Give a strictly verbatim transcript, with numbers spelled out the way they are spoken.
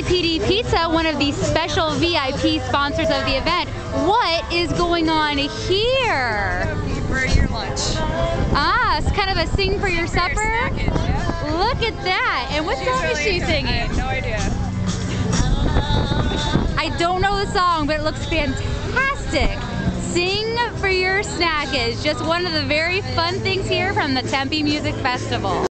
Y P D Pizza, one of the special V I P sponsors of the event. What is going on here? For your lunch. Ah, it's kind of a sing for your For supper? your snackage, yeah. Look at that. And what She's song is really she into it. singing? I have no idea. I don't know the song, but it looks fantastic. Sing for your snackage. Just one of the very fun things here from the Tempe Music Festival.